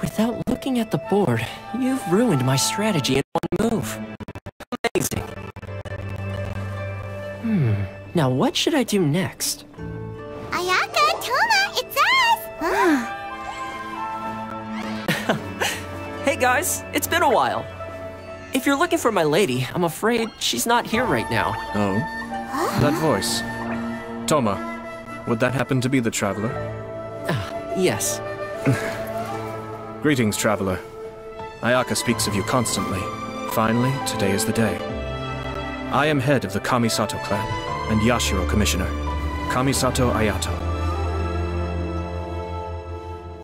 Without looking at the board, you've ruined my strategy in one move. Amazing. Now what should I do next? Ayaka, Toma, it's us! Hey guys, it's been a while. If you're looking for my lady, I'm afraid she's not here right now. Oh? That voice. Toma, would that happen to be the traveler? Yes. Greetings, traveler. Ayaka speaks of you constantly. Finally, today is the day. I am head of the Kamisato clan, and Yashiro commissioner. Kamisato Ayato.